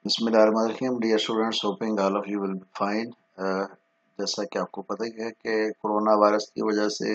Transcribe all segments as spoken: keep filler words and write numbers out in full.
बिस्मिल्लाहिर्रहमानिर्रहीम dear students, hoping all of you will be fine. जैसा कि आपको पता ही है कि कोरोना वायरस की वजह से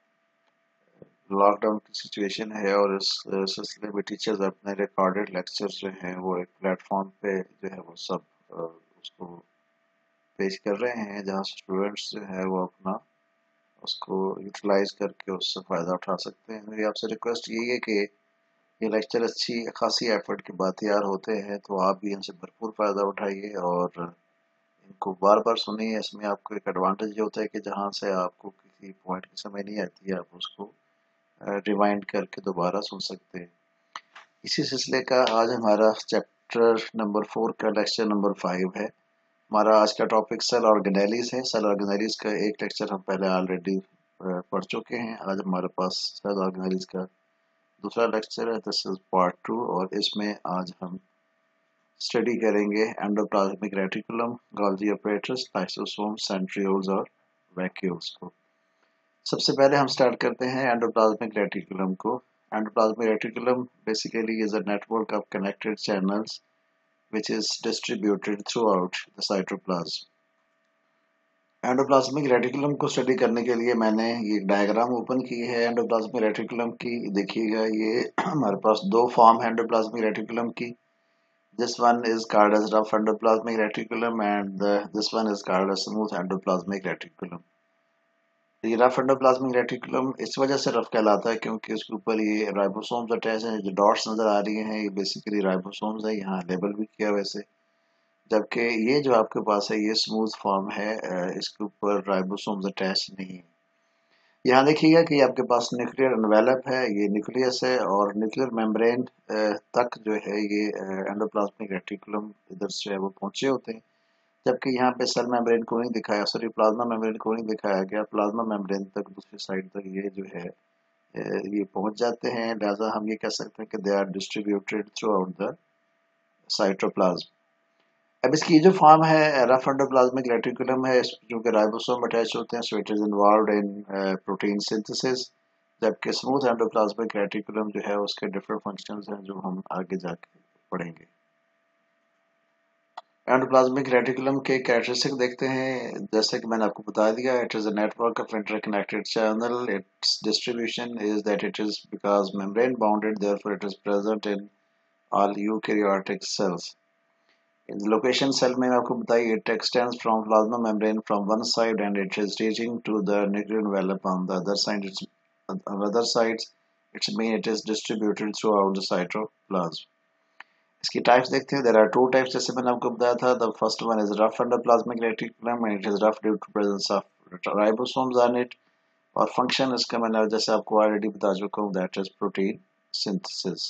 लॉकडाउन की सिचुएशन है और इस अ, सिलसिले में टीचर्स अपने रिकॉर्डेड लेक्चर्स जो हैं वो एक प्लेटफॉर्म पे जो है वो सब अ, उसको पेश कर रहे हैं, जहां से स्टूडेंट्स जो है वो अपना उसको यूटिलाइज करके उससे फ़ायदा उठा सकते हैं। मेरी आपसे रिक्वेस्ट यही है कि ये लेक्चर अच्छी खासी एफर्ट के बाद तैयार होते हैं, तो आप भी इनसे भरपूर फ़ायदा उठाइए और इनको बार बार सुनिए। इसमें आपको एक एडवांटेज ये होता है कि जहाँ से आपको किसी पॉइंट की समझ नहीं आती है, आप उसको रिवाइंड करके दोबारा सुन सकते हैं। इसी सिलसिले का आज हमारा चैप्टर नंबर फोर का लेक्चर नंबर फाइव है। हमारा आज का टॉपिक सेल ऑर्गेनेलिज है। सेल ऑर्गेनेलिज का एक लेक्चर हम पहले ऑलरेडी पढ़ चुके हैं। आज हमारे पास सेल ऑर्गेनेलिज का दूसरा लेक्चर है, दिस इज पार्ट टू, और इसमें आज हम स्टडी करेंगे endoplasmic reticulum, Golgi apparatus, lysosome, centrioles और वैक्यूल्स को। सबसे पहले हम स्टार्ट करते हैं एंडोप्लाज्मिक रेटिकुलम को। Endoplasmic reticulum basically is a network of connected channels which is distributed throughout the cytoplasm. Endoplasmic reticulum को स्टडी करने के लिए मैंने ये डायग्राम ओपन की है एंडोप्लाज्मिक रेटिकुलम की। देखिएगा, ये हमारे पास दो फॉर्म है एंडोप्लाज्मिक रेटिकुलम की। This one is called as rough endoplasmic reticulum and the, this one is called as smooth endoplasmic reticulum. ये रफ एंडोप्लाज्मिक रेटिकुलम इस वजह से रफ कहलाता है क्योंकि उसके ऊपर ये राइबोसोम्स अटैच हैं। जो डॉट्स नजर आ रही हैं ये बेसिकली राइबोसोम्स है, यहाँ लेबल भी किया वैसे। जबकि ये जो आपके पास है ये स्मूथ फॉर्म है, इसके ऊपर राइबोसोम्स अटैच नहीं है। यहाँ देखिएगा कि आपके पास न्यूक्लियर एनवेलप है, ये न्यूक्लियस है, और न्यूक्लियर मेम्ब्रेन तक जो है ये एंडोप्लाज्मिक रेटिकुलम इधर से है वो पहुंचे होते हैं। जबकि यहाँ पे सेल मेम्ब्रेन को नहीं दिखाया, सॉरी प्लाज्मा मेम्ब्रेन को नहीं दिखाया गया। प्लाज्मा मेम्ब्रेन तक दूसरी साइड तक ये जो है ये पहुंच जाते हैं, लिहाजा हम ये कह सकते हैं कि they are distributed throughout the cytoplasm. अब इसकी जो फॉर्म है रफ एंडोप्लाज्मिक रेटिकुलम है, जो कि राइबोसोम अटैच होते हैं, so it is involved in protein synthesis. जबकि स्मूथ एंडोप्लाज्मिक रेटिकुलम जो है उसके डिफरेंट फंक्शंस हैं जो हम आगे जाके पढ़ेंगे। एंडोप्लाज्मिक रेटिकुलम के कैरेक्टरिस्टिक देखते हैं। जैसे कि मैंने आपको बता दिया, it is a network of interconnected channel. Its distribution is that it is because membrane bounded, therefore it is present in all eukaryotic cells. In the location cell में आपको बताइए, it extends from plasma membrane from one side and it is reaching to the nuclear envelope on the other side. It's, on other sides, it's mean it is distributed throughout the cytoplasm. इसकी types देखते हैं। There are two types, जैसे मैंने आपको बताया था। The first one is rough endoplasmic reticulum and it is rough due to presence of ribosomes on it. और function इसका मैंने जैसे आपको already बता चुका हूँ, that is protein synthesis.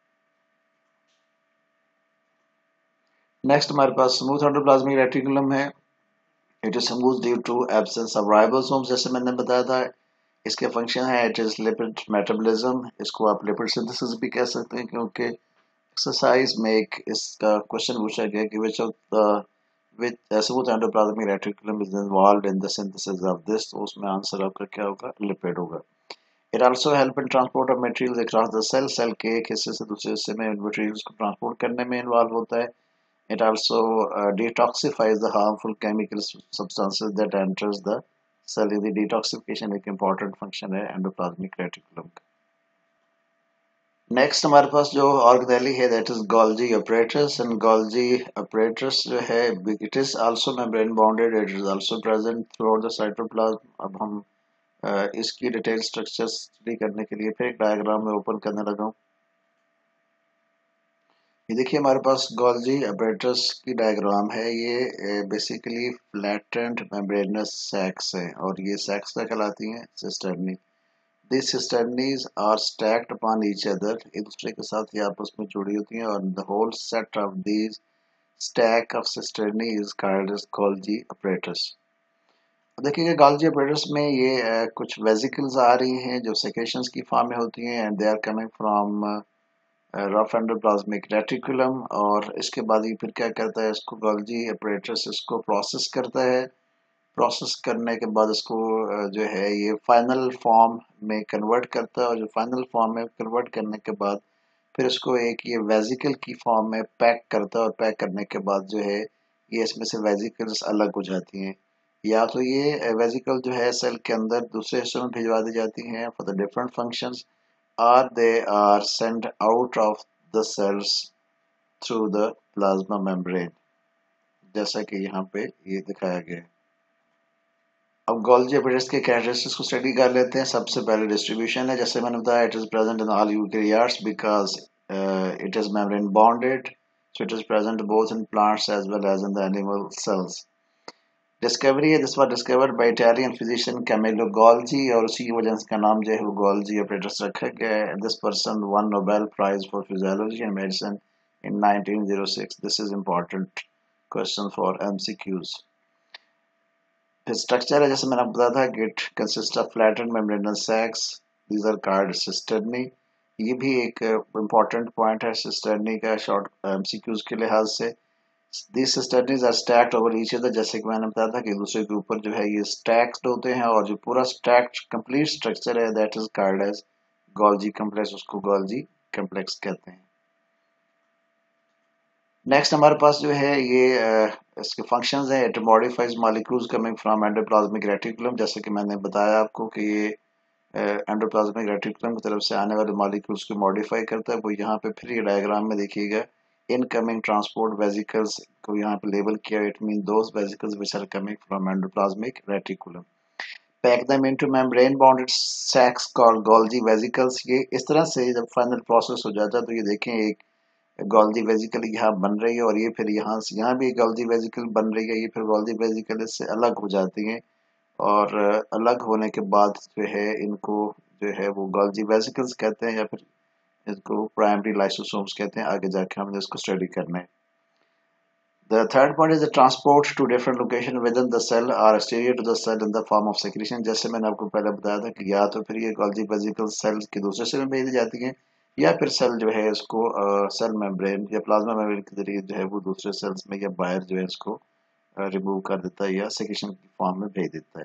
Next हमारे पास स्मूथ एंडोप्लाज्मिक रेटिकुलम है। It is smooth due to absence of ribosomes, जैसे मैंने बताया था। इसके फंक्शन है, इट इज लिपिड मेटाबॉलिज्म। इसको आप लिपिड सिंथेसिस भी कह सकते हैं क्योंकि एक्सरसाइज में एक इसका क्वेश्चन पूछा गया कि which of the which smooth endoplasmic reticulum is involved in the synthesis of this, तो उसमें आंसर आपका क्या होगा? लिपिड होगा। It also help in transport of materials across the cell. Cell के एक हिस्से से दूसरे हिस्से में मटेरियल्स को ट्रांसपोर्ट करने में इन्वॉल्व होता है। It also uh, detoxifies the harmful chemical substances that enters the cell. The detoxification एक important function है endoplasmic reticulum का। नेक्स्ट हमारे पास जो ऑर्गेनेली है, that is Golgi apparatus, and Golgi apparatus जो है it is also membrane bounded, it is also present throughout the cytoplasm. अब हम uh, इसकी डिटेल स्ट्रक्चर स्टडी करने के लिए फिर एक डायग्राम में ओपन करने लगा हूँ। ये देखिए हमारे पास गोल्जी apparatus की डायग्राम है। ये बेसिकली फ्लैटेंड मेम्ब्रेनस सैक्स है और ये सैक्स क्या कहलाती हैं? Cisternae. This cisternae are stacked upon each other, एक दूसरे के साथ ये आपस में जुड़ी होती हैं, और the whole set of these stack of cisternae is called as Golgi apparatus। देखिएगा गोल्जी apparatus में ये uh, कुछ वेसिकल्स आ रही हैं जो सेक्रेशंस की फॉर्म में होती हैं, and they are coming from rough endoplasmic reticulum. और इसके बाद ये फिर क्या करता है, इसको गोल्जी apparatus इसको प्रोसेस करता है। प्रोसेस करने के बाद इसको जो है ये फाइनल फॉर्म में कन्वर्ट करता है, और जो फाइनल फॉर्म में कन्वर्ट करने के बाद फिर उसको एक ये वेजिकल की फॉर्म में पैक करता है और पैक करने के बाद जो है ये इसमें से वेजिकल्स अलग हो जाती हैं। या तो ये वेजिकल जो है सेल के अंदर दूसरे हिस्सों में भिजवा दी जाती हैं फॉर द डिफरेंट फंक्शंस, और they are send out of the cells through the plasma membrane, जैसा कि यहाँ पे ये दिखाया गया है। अब गोल्जी एपिडेट्स के कैरेक्टरिस्टिक्स को स्टडी कर लेते हैं। सबसे पहले डिस्ट्रीब्यूशन है, जैसे मैंने बताया it is present in all eukaryotes because it is membrane bounded, so it is present both in plants as well as in the animal cells. Discovery है, this was discovered by Italian physician Camillo Golgi, और उसी की वजह से इसका नाम जो है वो गोल्जी ऑपरेटर्स रखा गया है। This person won Nobel prize for physiology and medicine in nineteen O six. This is important question for MCQs. फिर स्ट्रक्चर है, जैसे मैंने बताया था कि it consist of flattened membranous sacs, these are called cisternae. ये भी एक इम्पॉर्टेंट uh, पॉइंट है सिस्टर्नी का शॉर्ट एमसीक्यूज के लिहाज से। These cisterns are stacked over each other, जैसे कि मैंने बताया था कि दूसरे के ऊपर जो है ये स्टैक्ड होते हैं, और जो पूरा स्टैक्ड कंप्लीट स्ट्रक्चर है that is called as Golgi complex, उसको गोल्जी कॉम्प्लेक्स कहते हैं। नेक्स्ट हमारे पास जो है ये uh, इसके फंक्शंस हैं। It modifies molecules coming from endoplasmic reticulum, जैसे कि मैंने बताया आपको कि ये एंडोप्लाज्मिक रेटिकुलम की तरफ से आने वाले मॉलिक्यूल्स को मॉडिफाई करता है। वो यहाँ पे फिर ये डायग्राम में देखिएगा, इनकमिंग ट्रांसपोर्ट वेसिकल्स को यहाँ पे लेबल किया। It mean those vesicles which are coming from endoplasmic reticulum. Pack them into membrane bounded sacs called Golgi vesicles. ये इस तरह से जब फाइनल प्रोसेस हो जाता है तो ये देखें एक गोल्जी वेसिकल यहाँ बन रही है, और ये फिर यहाँ से यहाँ भी गोल्जी वेसिकल बन रही है। ये फिर गोल्जी वेसिकल इससे अलग हो जाती हैं, और अलग होने के बाद जो है इनको जो है वो गोल्जी वेसिकल्स कहते हैं, या फिर इसको प्राइमरी लाइसोसोम्स कहते हैं। आगे जाके हमने इसको स्टडी करना है। The third point is the transport to different location within the cell or exterior to the cell in the form of secretion। जैसे मैंने आपको पहले बताया था कि या तो फिर ये गोल्जी वेसिकल सेल के दूसरे सेल में भेज दी जाती हैं, या फिर सेल जो है इसको सेल मेम्ब्रेन या प्लाज्मा मेम्ब्रेन के जरिए जो है वो दूसरे सेल्स में या बाहर जो है इसको रिमूव कर देता है या सेक्रेशन की फॉर्म में भेज देता है।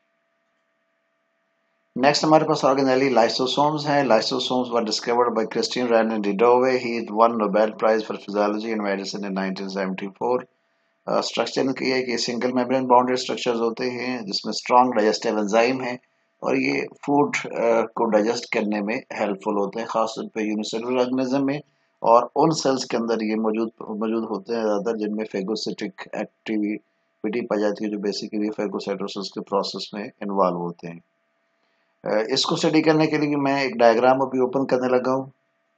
नेक्स्ट हमारे पास ऑर्गेनेली लाइसोसोम्स हैं। Lysosomes were discovered by Christian Rene de Duve. He won Nobel prize for physiology and medicine in nineteen seventy four. Structure की है कि सिंगल मेम्ब्रेन बाउंडेड स्ट्रक्चर्स होते हैं जिसमें स्ट्रॉन्ग डाइजेस्टिव एंजाइम है, और ये फूड uh, को डाइजेस्ट करने में हेल्पफुल होते हैं, खासतौर पे यूनिसेलुलर ऑर्गेनिज्म में, और उन सेल्स के अंदर ये मौजूद मौजूद होते हैं ज़्यादा जिनमें फेगोसिटिक एक्टिविटी पाई जाती है, जो बेसिकली फेगोसाइटोसिस के प्रोसेस में इन्वॉल्व होते हैं। इसको स्टडी करने के लिए मैं एक डायग्राम अभी ओपन करने लगा हूँ।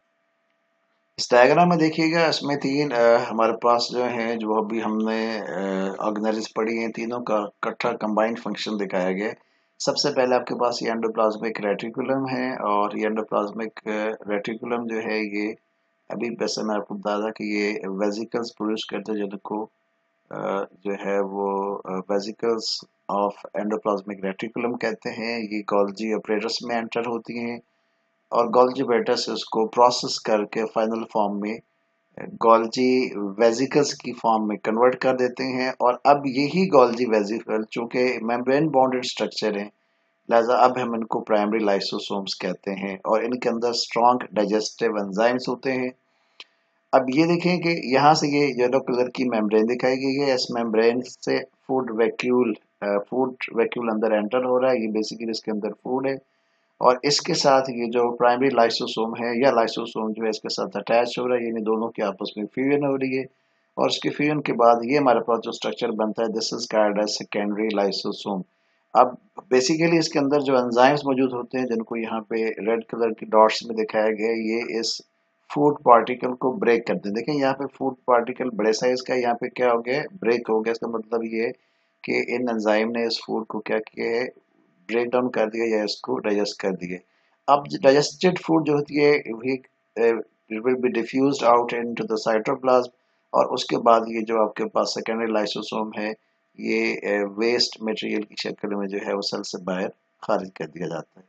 इस डायग्राम में देखिएगा, इसमें तीन आ, हमारे पास जो है जो अभी हमने ऑर्गेनेल्स पढ़ी हैं, तीनों का इकट्ठा कंबाइंड फंक्शन दिखाया गया है। सबसे पहले आपके पास ये एंडोप्लाज्मिक रेटिकुलम है, और ये एंडोप्लाज्मिक रेटिकुलम जो है ये अभी वैसे मैं आपको बता था कि ये वेसिकल्स प्रोड्यूस करते हैं जिनको जो है वो वेसिकल्स ऑफ एंडोप्लाज्मिक रेटिकुलम कहते हैं। ये गोल्जी ऑपरेटर्स में एंटर होती हैं, और गोल्जी ऑपरेटर्स इसको प्रोसेस करके फाइनल फॉर्म में गोल्जी वेसिकल्स की फॉर्म में कन्वर्ट कर देते हैं। और अब यही गोल्जी वेसिकल चूंकि मेम्ब्रेन बॉन्डेड स्ट्रक्चर है, लिहाजा अब हम इनको प्राइमरी लाइसोसोम्स कहते हैं, और इनके अंदर स्ट्रॉन्ग डाइजेस्टिव एंजाइम्स होते हैं। अब ये देखें कि यहाँ से ये येलो कलर की मेम्ब्रेन दिखाई गई है। इस मेम्ब्रेन से फूड वैक्यूल फूड वैक्यूल अंदर एंटर हो रहा है। ये बेसिकली इसके अंदर फूड है, और इसके साथ ये जो प्राइमरी लाइसोसोम है या लाइसोसोम जो है इसके साथ अटैच हो रहा है, यानी दोनों की आपस में फ्यूजन हो रही है, और उसके फ्यूजन के बाद ये हमारे पास जो स्ट्रक्चर बनता है this is called as secondary lysosome. अब बेसिकली इसके अंदर जो एंजाइम्स मौजूद होते हैं जिनको यहाँ पे रेड कलर की डॉट्स में दिखाया गया है, ये इस फूड पार्टिकल को ब्रेक करते हैं। देखें यहाँ पे फूड पार्टिकल बड़े साइज का, यहाँ पे क्या हो गया, ब्रेक हो गया। इसका मतलब ये है कि इन एंजाइम ने इस फूड को क्या किया है, ब्रेक डाउन कर दिया या इसको डाइजेस्ट कर दिया। अब डाइजेस्टेड फूड जो होती है it will be diffused out into the cytoplasm, और उसके बाद ये जो आपके पास सेकेंडरी लाइसोसोम है ये वेस्ट मटेरियल की शक्ल में जो है वो सेल से बाहर खारिज कर दिया जाता है।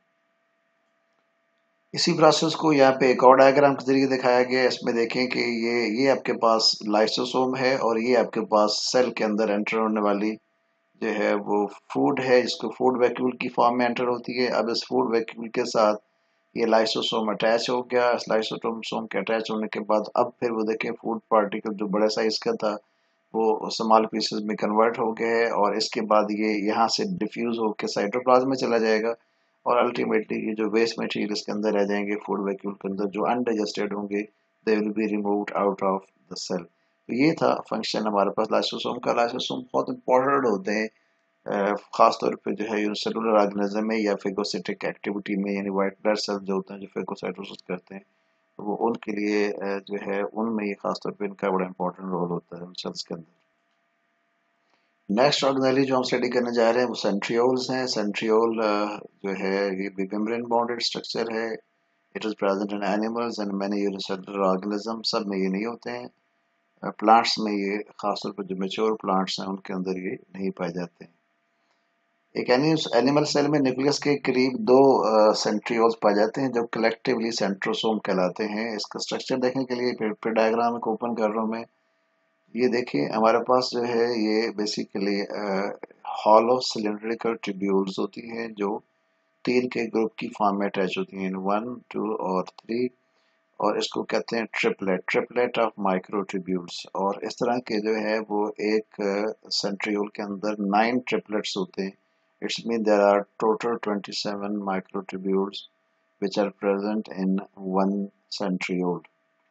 इसी प्रोसेस को यहाँ पे एक और डायग्राम के जरिए दिखाया गया है। इसमें देखें कि ये ये आपके पास लाइसोसोम है, और ये आपके पास सेल के अंदर एंटर होने वाली जो है वो फूड है, जिसको फूड वैक्यूल की फॉर्म में एंटर होती है। अब इस फूड वैक्यूल के साथ ये लाइसोसोम अटैच हो गया। लाइसोसोम के अटैच होने के बाद अब फिर वो देखें फूड पार्टिकल जो बड़े साइज का था वो स्मॉल पीसेस में कन्वर्ट हो गया है और इसके बाद ये यहाँ से डिफ्यूज होकर साइटोप्लाज्म में चला जाएगा और अल्टीमेटली ये जो वेस्ट मटेरियल इसके अंदर रह जाएंगे फूड वैक्यूल के अंदर जो अनडाइजेस्टेड होंगे they will be removed out of the cell. तो ये था फंक्शन हमारे पास लाइसोसोम का। लाइसोसोम बहुत इंपॉर्टेंट होते हैं खासतौर पे जो है यूनिसेलुलर ऑर्गेनिज्म में या फेगोसिटिक एक्टिविटी में, यानी वाइट ब्लड सेल्स जो होते हैं जो फेगोसाइटोसिस करते हैं तो वो उनके लिए जो है उनमें ये खासतौर पे इनका बड़ा इंपॉर्टेंट रोल होता है उन सेल्स के अंदर। नेक्स्ट ऑर्गेनेली जो हम स्टडी करने जा रहे हैं वो सेंट्रियोल्स हैं। सेंट्रियोल जो है ये भी मेम्ब्रेन बॉन्डेड स्ट्रक्चर है। It is present in animals and many unicellular organism. सब में ये नहीं होते हैं। प्लांट्स में ये खासतौर पर जो मेच्योर प्लांट्स हैं उनके अंदर ये नहीं पाए जाते हैं। एक एनिमल सेल में न्यूक्लियस के करीब दो सेंट्रियोल्स पाए जाते हैं जो कलेक्टिवली सेंट्रोसोम कहलाते हैं। इसका स्ट्रक्चर देखने के लिए फिर डायग्राम को ओपन कर रहा हूँ मैं। ये देखिए हमारे पास जो है ये बेसिकली हॉलो सिलिंड्रिकल ट्यूब्यूल्स होती हैं जो तीन के ग्रुप की फॉर्म में अटैच होती हैं, वन टू और थ्री, और इसको कहते हैं triplet triplet of micro tubules. और इस तरह के जो है वो एक सेंट्रियोल के अंदर नाइन ट्रिपलेट्स होते हैं। It's mean there are total twenty seven micro tubules which are present in one centriole.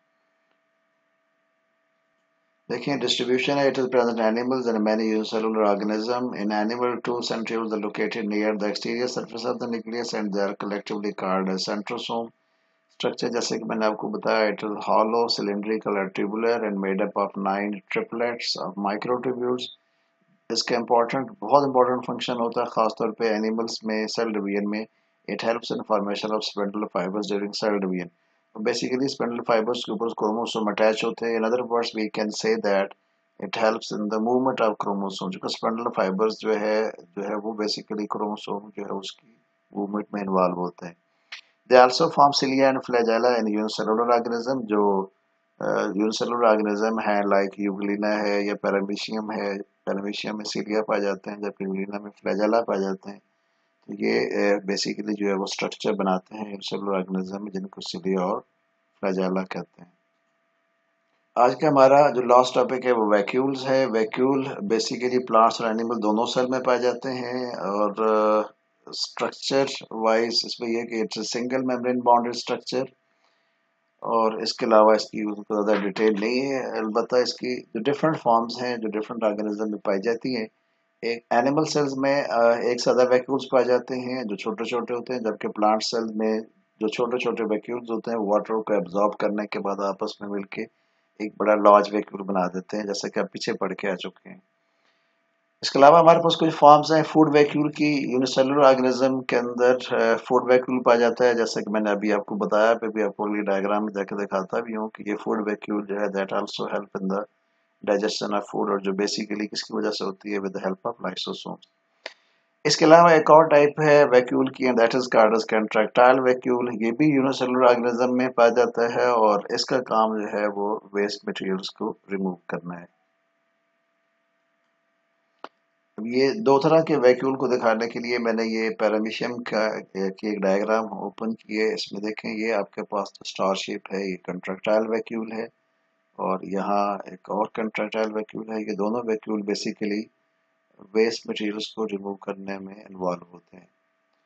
देखिए डिस्ट्रीब्यूशन है। It is present animals and many unicellular organism. In animal two centrioles are located near the exterior surface of the nucleus and they are collectively called as centrosome. Structure जैसे कि मैंने आपको बताया it is hollow cylindrical और tubular and made up of nine triplets of microtubules. इसका important बहुत important function होता है खासतौर पे एनिमल्स में सेल डिवीजन में। It helps in formation of spindle fibres during cell division. Basically spindle fibres के ऊपर क्रोमोसोम अटैच होते हैं। In other words we can say that it helps in the movement of chromosome. जो spindle fibres जो है जो है वो बेसिकली क्रोमोसोम जो है उसकी मूवमेंट में इन्वॉल्व होते हैं। They also form cilia and flagella in unicellular organism. जो यूनिसेलुलर uh, ऑर्गेनिज्म है लाइक यूग्लिना है या पैरामीशियम है। पैरामीशियम में सिलिया पाए जाते हैं जबकि यूग्लिना में फ्लैजेला पाए जाते हैं। तो ये बेसिकली uh, जो है वो स्ट्रक्चर बनाते हैं यूनिसेलुलर ऑर्गेनिज्म में जिनको सिलिया और फ्लैजेला कहते हैं। आज का हमारा जो लास्ट टॉपिक है वो वैक्यूल्स है। वैक्यूल बेसिकली प्लांट्स और एनिमल दोनों सेल में पाए जाते हैं और स्ट्रक्चर uh, वाइज इसमें यह कि it's single membrane bonded structure और इसके अलावा इसकी ज़्यादा डिटेल नहीं है। अलबत्ता इसकी जो डिफरेंट फॉर्म्स हैं जो डिफरेंट ऑर्गेनिज्म में पाई जाती हैं, एक एनिमल सेल्स में एक सादा वैक्यूल्स पाए जाते हैं जो छोटे छोटे होते हैं, जबकि प्लांट सेल्स में जो छोटे छोटे वैक्यूल्स होते हैं वाटर को एब्जॉर्ब करने के बाद आपस में मिलके एक बड़ा लार्ज वैक्यूल बना देते हैं, जैसे कि आप पीछे पढ़ के आ चुके हैं। इसके अलावा हमारे पास कुछ फॉर्म्स हैं फूड वैक्यूल की। यूनिसेलुलर ऑर्गेनिज्म के अंदर फूड वैक्यूल पाया जाता है, जैसे कि मैंने अभी आपको बताया, फिर भी आपको अगली डायग्राम में जाकर दिखाता भी हूँ कि ये फूड वैक्यूल जो है that also help in the digestion of food, और जो बेसिकली किसकी वजह से होती है with the help of lysosomes. इसके अलावा एक और टाइप है वैक्यूल की that is called as contractile vacuole. ये भी यूनिसेलुलर ऑर्गेनिज्म में पाया जाता है और इसका काम जो है वो वेस्ट मटेरियल्स को रिमूव करना है। ये दो तरह के वैक्यूल को दिखाने के लिए मैंने ये पैरामीशियम का की एक डायग्राम ओपन की है। इसमें देखें ये आपके पास तो स्टार शेप है, ये कंट्रैक्टाइल वैक्यूल है और यहाँ एक और कंट्रैक्टाइल वैक्यूल है। ये दोनों वैक्यूल बेसिकली वेस्ट मटेरियल्स को रिमूव करने में इन्वॉल्व होते हैं,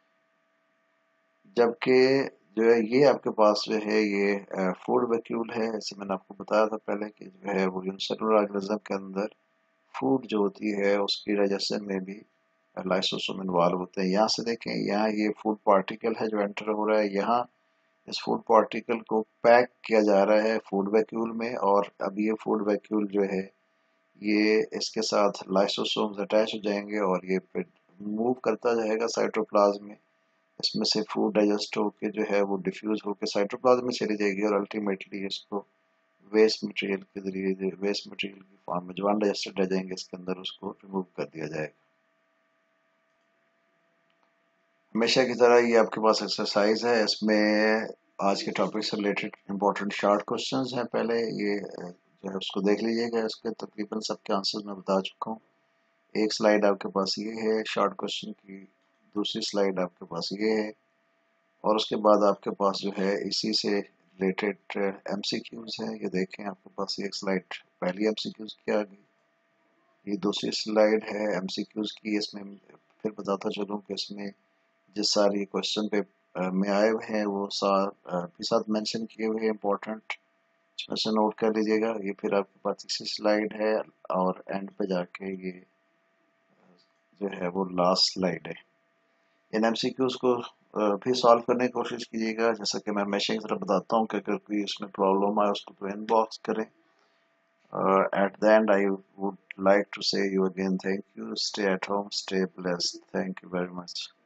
जबकि जो है ये आपके पास जो है ये फूड वैक्यूल है। जैसे मैंने आपको बताया था पहले कि जो है वो यूनिसेलुलर ऑर्गेनिज्म के अंदर फूड जो होती है उसकी डाइजेशन में भी लाइसोसोम इन्वॉल्व होते हैं। यहाँ से देखें यहाँ ये फूड पार्टिकल है जो एंटर हो रहा है, यहाँ इस फूड पार्टिकल को पैक किया जा रहा है फूड वैक्यूल में और अब ये फूड वैक्यूल जो है ये इसके साथ लाइसोसोम्स अटैच हो जाएंगे और ये फिर मूव करता जाएगा साइटोप्लाज्म में। इसमें से फूड डाइजेस्ट होकर जो है वो डिफ्यूज होकर साइटोप्लाज्म में चली जाएगी और अल्टीमेटली इसको वेस्ट मटेरियल के जरिए वेस्ट मटेरियल की फॉर्म में जो अनडाइजेस्टेड रह जाएंगे इसके अंदर उसको रिमूव कर दिया जाएगा। हमेशा की तरह ये आपके पास एक्सरसाइज है, इसमें आज के टॉपिक से रिलेटेड इंपॉर्टेंट शॉर्ट क्वेश्चंस हैं। पहले ये जो है उसको देख लीजिएगा, इसके तकरीबन सबके आंसर्स मैं बता चुका हूँ। एक स्लाइड आपके पास ये है शॉर्ट क्वेश्चन की, दूसरी स्लाइड आपके पास ये है और उसके बाद आपके पास जो है इसी से रिलेटेड एमसीक्यूज है। ये देखें आपके पास एक स्लाइड पहली एमसीक्यूज की आ गई, ये दूसरी स्लाइड है एमसीक्यूज की। इसमें फिर बताता चलूँ कि इसमें जिस सारी क्वेश्चन पे में आए हुए हैं वो सार भी साथ मेंशन किए हुए हैं इंपॉर्टेंट, इसमें से नोट कर लीजिएगा। ये फिर आपके पास तीसरी स्लाइड है और एंड पे जाके ये जो है वो लास्ट स्लाइड है। इन एमसीक्यूज को भी सॉल्व करने की कोशिश कीजिएगा। जैसा कि मैं हमेशा की तरह बताता हूँ कि अगर कोई उसमें प्रॉब्लम आए उसको तो इनबॉक्स करें। Uh, at the end, I would like to say you again thank you. Stay at home, stay blessed. Thank you very much.